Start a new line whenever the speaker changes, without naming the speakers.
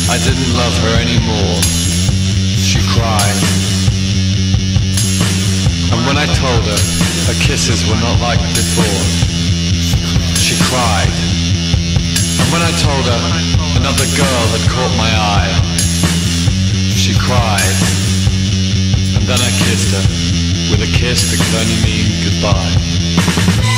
I didn't love her anymore. She cried. And when I told her her kisses were not like before, she cried. And when I told her another girl had caught my eye, she cried. And then I kissed her with a kiss that could only mean goodbye.